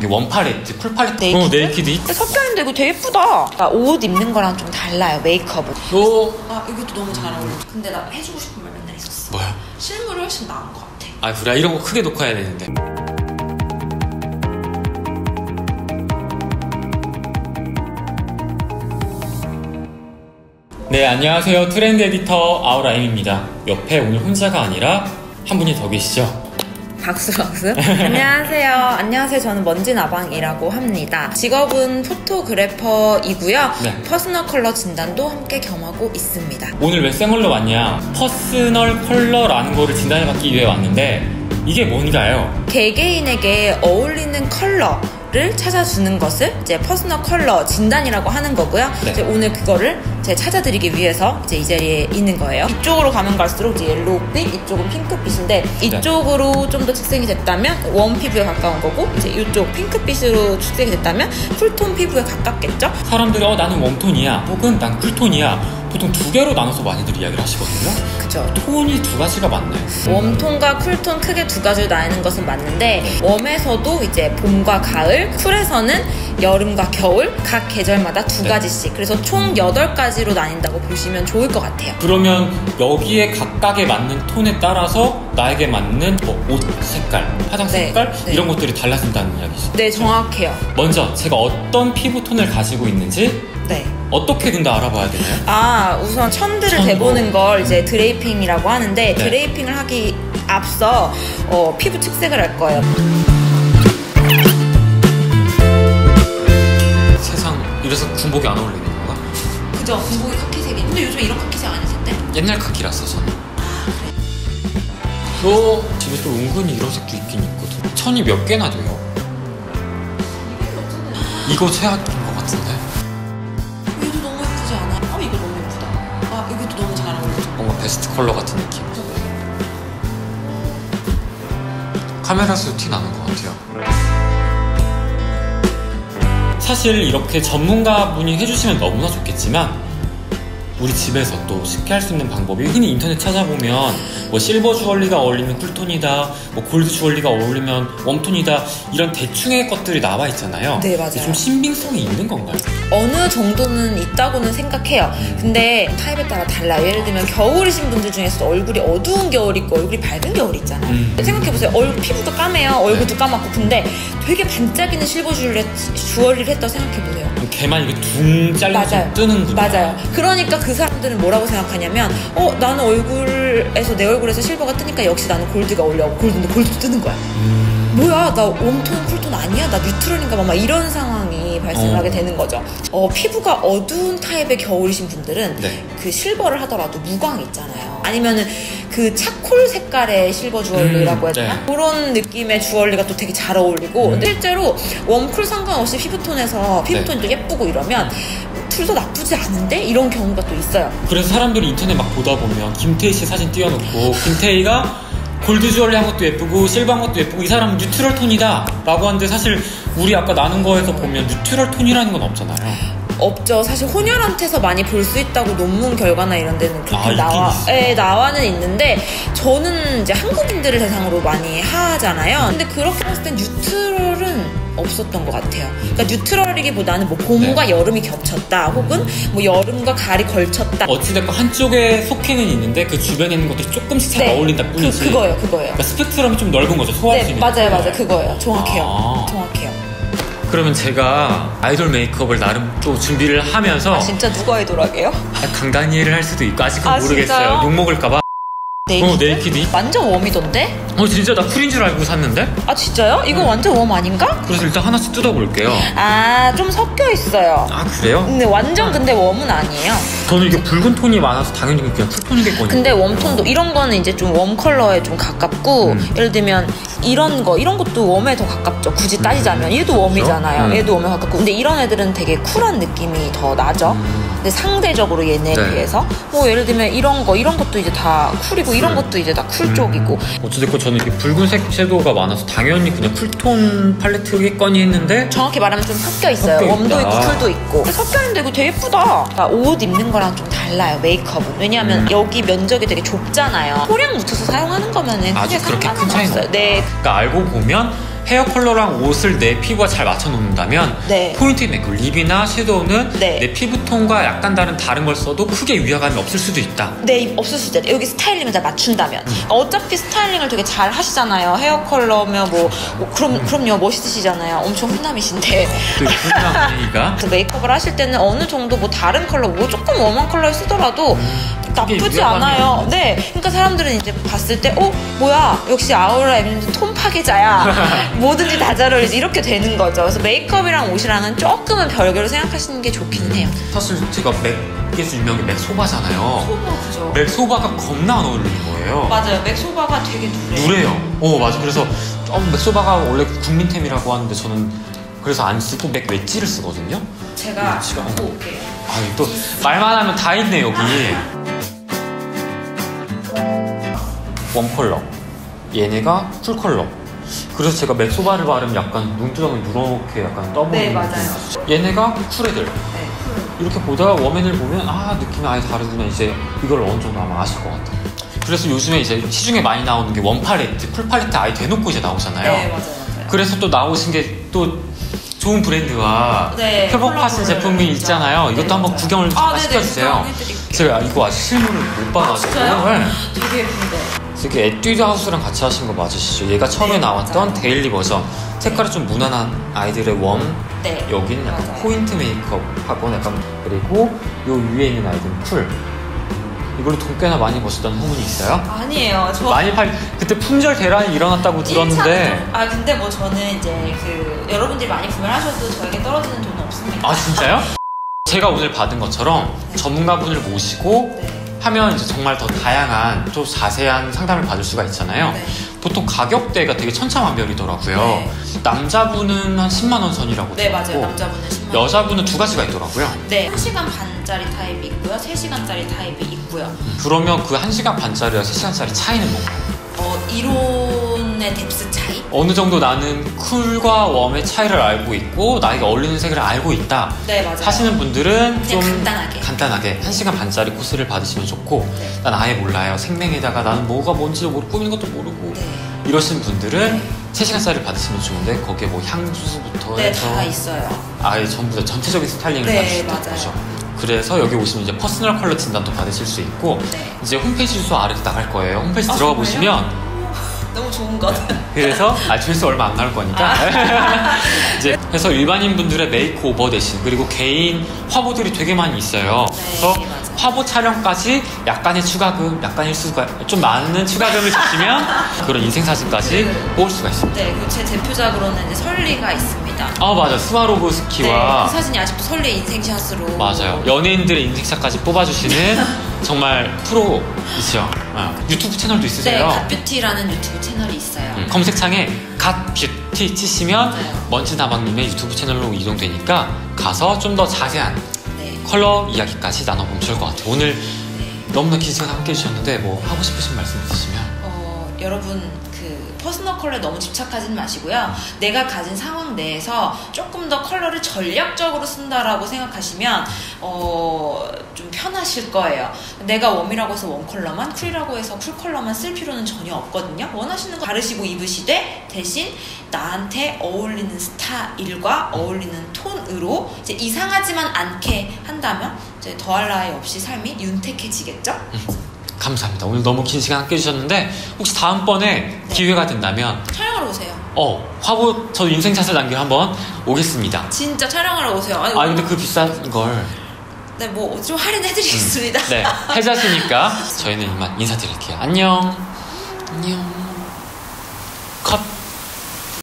원 팔레트, 풀 팔레트. 네이키드? 네이키드. 섞여있는데 이거 되게 예쁘다. 옷 입는 거랑 좀 달라요, 메이크업은. 이것도 너무 잘 어울려. 근데 나 해주고 싶은 말 맨날 있었어. 뭐야? 실물이 훨씬 나은 것 같아. 아 그래, 이런 거 크게 녹화해야 되는데. 네, 안녕하세요. 트렌드 에디터 아우라임입니다. 옆에 오늘 혼자가 아니라 한 분이 더 계시죠? 박수. 안녕하세요. 저는 먼지나방이라고 합니다. 직업은 포토그래퍼이고요. 네. 퍼스널 컬러 진단도 함께 겸하고 있습니다. 오늘 왜 쌩얼로 왔냐? 퍼스널 컬러라는 거를 진단해받기 위해 왔는데 이게 뭔가요? 개개인에게 어울리는 컬러를 찾아주는 것을 이제 퍼스널 컬러 진단이라고 하는 거고요. 네. 이제 오늘 그거를 제가 찾아드리기 위해서 이제 이 자리에 있는 거예요. 이쪽으로 가면 갈수록 이제 옐로우빛, 이쪽은 핑크빛인데 이쪽으로 좀 더 측정이 됐다면 웜 피부에 가까운 거고, 이제 이쪽 핑크빛으로 측정이 됐다면 쿨톤 피부에 가깝겠죠? 사람들이 나는 웜톤이야 혹은 난 쿨톤이야 보통 두 개로 나눠서 많이들 이야기를 하시거든요. 그죠. 톤이 두 가지가 많네. 웜톤과 쿨톤 크게 두 가지로 나뉘는 것은 맞는데, 웜에서도 이제 봄과 가을, 쿨에서는 여름과 겨울, 각 계절마다 두 가지씩, 그래서 총 8가지로 나뉜다고 보시면 좋을 것 같아요. 그러면 여기에 각각에 맞는 톤에 따라서 나에게 맞는 옷 색깔, 화장 색깔 이런 것들이 달라진다는 이야기죠. 네, 정확해요. 먼저 제가 어떤 피부톤을 가지고 있는지 어떻게든 다 알아봐야 되나요? 우선 천들을 대보는 걸 이제 드레이핑이라고 하는데, 드레이핑을 하기 앞서 피부 측색을 할 거예요. 세상, 이래서 군복이 안 어울리는 건가? 그죠, 군복이 카키색이. 근데 요즘 이런 카키색 아니신데? 옛날 카키라서 저는. 그래? 집에 또 은근히 이런 색도 있긴 있거든. 천이 몇 개나 돼요? 이거 최악인 것 같은데? 이것도 너무 예쁘지 않아? 이거 너무 예쁘다. 이것도 너무 잘 어울려. 뭔가 베스트 컬러 같은 느낌. 카메라에서 티 나는 것 같아요. 사실 이렇게 전문가분이 해주시면 너무나 좋겠지만 우리 집에서 또 쉽게 할 수 있는 방법이, 흔히 인터넷 찾아보면 뭐 실버 주얼리가 어울리면 쿨톤이다, 뭐 골드 주얼리가 어울리면 웜톤이다, 이런 대충의 것들이 나와 있잖아요. 네, 맞아요. 좀 신빙성이 있는 건가요? 어느 정도는 있다고는 생각해요. 근데 타입에 따라 달라요. 예를 들면 겨울이신 분들 중에서도 얼굴이 어두운 겨울이 있고 얼굴이 밝은 겨울이 있잖아요. 생각해보세요. 피부도 까매요. 얼굴도 까맣고. 근데 되게 반짝이는 실버 주얼리를 했다고 생각해보세요. 걔만 이렇게 둥 잘려서 뜨는구나. 맞아요. 그러니까 그 사람들은 뭐라고 생각하냐면 나는 얼굴에서, 내 얼굴에서 실버가 뜨니까 역시 나는 골드가 어울려. 골드인데 골드도 뜨는 거야. 뭐야, 나 웜톤, 쿨톤 아니야? 나 뉴트럴인가 봐. 막 이런 상황이 발생하게 되는 거죠. 피부가 어두운 타입의 겨울이신 분들은 그 실버를 하더라도 무광 있잖아요. 아니면은 그 차콜 색깔의 실버 주얼리라고 해야 되나? 그런 느낌의 주얼리가 또 되게 잘 어울리고, 근데 실제로 웜쿨 상관없이 피부톤에서 피부톤이 또 예쁘고 이러면 둘 다 나쁘지 않은데? 이런 경우가 또 있어요. 그래서 사람들이 인터넷 막 보다 보면 김태희 씨 사진 띄워놓고 김태희가 골드 주얼리 한 것도 예쁘고 실버 한 것도 예쁘고 이 사람은 뉴트럴 톤이다 라고 하는데, 사실 우리 아까 나눈 거에서 보면 뉴트럴 톤이라는 건 없잖아요. 없죠. 사실 혼혈한테서 많이 볼 수 있다고 논문 결과나 이런 데는 그렇게 나와는 있는데, 저는 이제 한국인들을 대상으로 많이 하잖아요. 근데 그렇게 봤을 땐 뉴트럴은 없었던 것 같아요. 그러니까 뉴트럴이기보다는 뭐 봄과 여름이 겹쳤다, 혹은 뭐 여름과 가을이 걸쳤다. 어찌됐건 한쪽에 속해는 있는데 그 주변에 있는 것들이 조금씩 잘 어울린다 뿐이지. 그거예요. 그러니까 스펙트럼이 좀 넓은 거죠. 소화할 수 있는. 맞아요. 그거예요. 정확해요. 그러면 제가 아이돌 메이크업을 나름 또 준비를 하면서. 진짜 누가 아이돌하게요? 강다니엘을 할 수도 있고 아직은 모르겠어요. 진짜요? 욕먹을까봐. 네이키드? 완전 웜이던데? 진짜 나 쿨인 줄 알고 샀는데? 진짜요? 이거 완전 웜 아닌가? 그래서 일단 하나씩 뜯어볼게요. 좀 섞여 있어요. 그래요? 근데 완전 근데 웜은 아니에요. 저는 이게 붉은 톤이 많아서 당연히 그냥 쿨톤이겠거든요. 근데 웜톤도 이런 거는 이제 좀 웜 컬러에 좀 가깝고, 예를 들면 이런 것도 웜에 더 가깝죠. 굳이 따지자면 얘도 웜이잖아요. 얘도 웜에 가깝고. 근데 이런 애들은 되게 쿨한 느낌이 더 나죠. 근데 상대적으로 얘네에 비해서 뭐 예를 들면 이런 것도 이제 다 쿨이고, 이런 것도 이제 다 쿨 쪽이고. 어찌됐건 저는 이렇게 붉은색 섀도우가 많아서 당연히 그냥 쿨톤 팔레트겠거니 했는데, 정확히 말하면 좀 섞여 있어요. 웜도 있고 쿨도 있고. 섞여 있는데 이거 되게 예쁘다. 옷 입는 거랑 좀 달라요, 메이크업은. 왜냐하면 여기 면적이 되게 좁잖아요. 소량 묻혀서 사용하는 거면은 크게 그렇게 큰 차이는 없어요. 그러니까 알고 보면 헤어 컬러랑 옷을 내 피부와 잘 맞춰 놓는다면 네. 포인트 메이크업, 립이나 섀도우는 네. 내 피부톤과 약간 다른 걸 써도 크게 위화감이 없을 수도 있다. 네, 없을 수도 있다. 여기 스타일링을 잘 맞춘다면. 어차피 스타일링을 되게 잘 하시잖아요. 헤어 컬러면 그럼요, 멋있으시잖아요. 엄청 훈남이신데. 그 분명 분위기가 그 메이크업을 하실 때는 어느 정도 뭐 다른 컬러, 뭐 조금 웜한 컬러를 쓰더라도 나쁘지 위화감이 않아요. 없는 네, 그러니까 사람들은 이제 봤을 때, 뭐야, 역시 아우라 에밀리 톤 파괴자야. 뭐든지 다 잘 어울리지. 이렇게 되는 거죠. 그래서 메이크업이랑 옷이랑은 조금은 별개로 생각하시는 게 좋기는 해요. 사실 제가 맥에서 유명한 게 맥소바잖아요. 소바 그죠? 맥소바가 겁나 안 어울리는 거예요. 맞아요. 맥소바가 되게 누래요. 맞아. 그래서 맥소바가 원래 국민템이라고 하는데 저는 그래서 안 쓰고 맥 웨지를 쓰거든요. 제가 웨지가 갖고 올게요. 또 말만 하면 다 있네 여기. 웜 컬러, 얘네가 쿨 컬러. 그래서 제가 맥소바를 바르면 약간 눈두덩이 누렇게 약간 떠보이는. 네, 맞아요. 얘네가 쿨 애들. 네, 이렇게 보다가 웜앤을 보면 느낌이 아예 다르구나. 이제 이걸 어느 정도 아마 아실 것 같아요. 그래서 요즘에 이제 시중에 많이 나오는 게 원 팔레트, 풀 팔레트 아예 대놓고 이제 나오잖아요. 네, 맞아요. 그래서 또 나오신 게 또 좋은 브랜드와 네, 협업하신 제품이 진짜. 있잖아요. 이것도 네, 한번 맞아요. 구경을 좀 시켜주세요. 구경해드릴게요. 제가 이거 아직 실물을 못 봐가지고. 진짜요? 네. 되게 예쁜데. 이게 에뛰드 하우스랑 같이 하신 거 맞으시죠? 얘가 처음에 네, 나왔던 맞아요. 데일리 버전. 색깔이 좀 무난한 아이들의 웜. 네. 여기는 약간 맞아요. 포인트 메이크업 하고 약간, 그리고 요 위에 있는 아이들은 쿨. 이걸로 돈 꽤나 많이 버셨다는 소문이 있어요? 아니에요. 저 많이 그때 품절 대란이 일어났다고 들었는데. 근데 뭐 저는 이제 여러분들이 많이 구매하셔도 저에게 떨어지는 돈은 없습니다. 아 진짜요? 제가 오늘 받은 것처럼 전문가분을 모시고 네. 하면 이제 정말 더 다양한 또 자세한 상담을 받을 수가 있잖아요. 네. 보통 가격대가 되게 천차만별이더라고요. 네. 남자분은 한 10만 원 선이라고 네, 맞아요. 들었고, 남자분은 10만 원. 여자분은 두 가지가 있더라고요. 네, 1시간 반짜리 타입이 있고요. 3시간짜리 타입이 있고요. 그러면 그 1시간 반짜리와 3시간짜리 차이는 뭔가요? 이론의 뎁스 차이? 어느 정도 나는 쿨과 웜의 차이를 알고 있고 나에게 어울리는 색을 알고 있다 네, 맞아요. 하시는 분들은 그냥 좀 간단하게 1시간 반짜리 코스를 받으시면 좋고, 네. 난 아예 몰라요. 생명에다가 나는 뭐가 뭔지도 모르고 꾸미는 것도 모르고 네. 이러신 분들은 네. 3시간짜리 받으시면 좋은데 거기에 뭐 향수부터 네, 해서 다 있어요. 아예 전부 다 전체적인 스타일링을 네, 받으실 맞아요. 거죠. 그래서 여기 오시면 이제 퍼스널 컬러 진단도 받으실 수 있고, 네. 이제 홈페이지 주소 아래로 나갈 거예요. 홈페이지 들어가 정말요? 보시면 너무 좋은 것. 그래서 조회수 얼마 안 나올 거니까 이제 그래서 일반인 분들의 메이크오버 대신, 그리고 개인 화보들이 되게 많이 있어요. 네, 그래서 맞아요. 화보 촬영까지 약간의 추가금, 약간의 좀 많은 추가금을 주시면 그런 인생 사진까지 뽑을 수가 있습니다. 네, 그리고 제 대표작으로는 이제 설리가 있습니다. 맞아. 스와로브 네, 스키와 그 사진이 아직도 설리 인생샷으로. 맞아요. 연예인들의 인생샷까지 뽑아주시는 정말 프로이죠. 유튜브 채널도 네, 있으세요. 갓뷰티라는 유튜브 채널이 있어요. 검색창에 갓뷰티 치시면 맞아요. 먼지다방님의 유튜브 채널로 이동되니까 가서 좀 더 자세한 네. 컬러 이야기까지 나눠보면 좋을 것 같아요. 오늘 네. 너무나 긴 시간 함께 해주셨는데 뭐 하고 싶으신 말씀 있으시면. 여러분 퍼스널 컬러에 너무 집착하지는 마시고요. 내가 가진 상황 내에서 조금 더 컬러를 전략적으로 쓴다라고 생각하시면 좀 편하실 거예요. 내가 웜이라고 해서 웜 컬러만, 쿨이라고 해서 쿨 컬러만 쓸 필요는 전혀 없거든요. 원하시는 거 바르시고 입으시되 대신 나한테 어울리는 스타일과 어울리는 톤으로 이제 이상하지만 않게 한다면 이제 더할 나위 없이 삶이 윤택해지겠죠? 감사합니다. 오늘 너무 긴 시간 함께 해주셨는데 혹시 다음번에 기회가 된다면 촬영하러 오세요. 화보 저도 인생샷을 남겨 한번 오겠습니다. 진짜 촬영하러 오세요. 근데 그 비싼 걸 네, 뭐 좀 할인해드리겠습니다. 네, 해자시니까 저희는 이만 인사드릴게요. 안녕. 안녕.